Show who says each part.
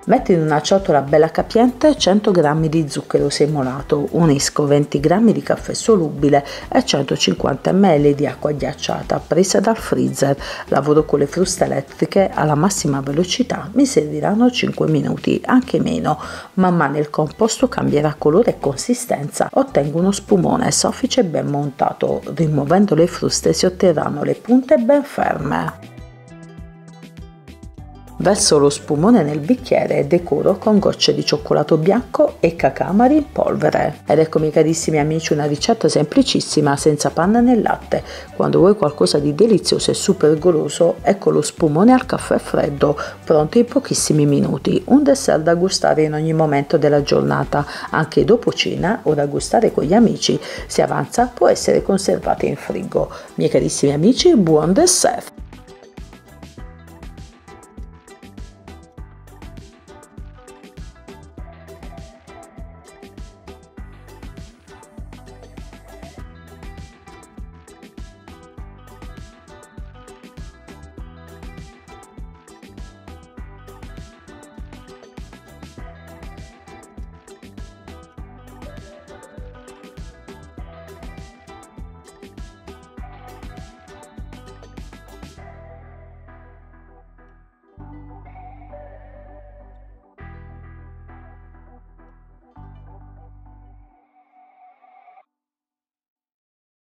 Speaker 1: Metti in una ciotola bella capiente 100 g di zucchero semolato, unisco 20 g di caffè solubile e 150 ml di acqua ghiacciata presa dal freezer. Lavoro con le fruste elettriche alla massima velocità, mi serviranno 5 minuti, anche meno. Man mano il composto cambierà colore e consistenza, ottengo uno spumone soffice e ben montato. Rimuovendo le fruste si otterranno le punte ben ferme. Verso lo spumone nel bicchiere e decoro con gocce di cioccolato bianco e cacamari in polvere. Ed eccomi carissimi amici, una ricetta semplicissima senza panna né latte. Quando vuoi qualcosa di delizioso e super goloso, ecco lo spumone al caffè freddo, pronto in pochissimi minuti. Un dessert da gustare in ogni momento della giornata, anche dopo cena o da gustare con gli amici. Se avanza può essere conservato in frigo. Miei carissimi amici, buon dessert!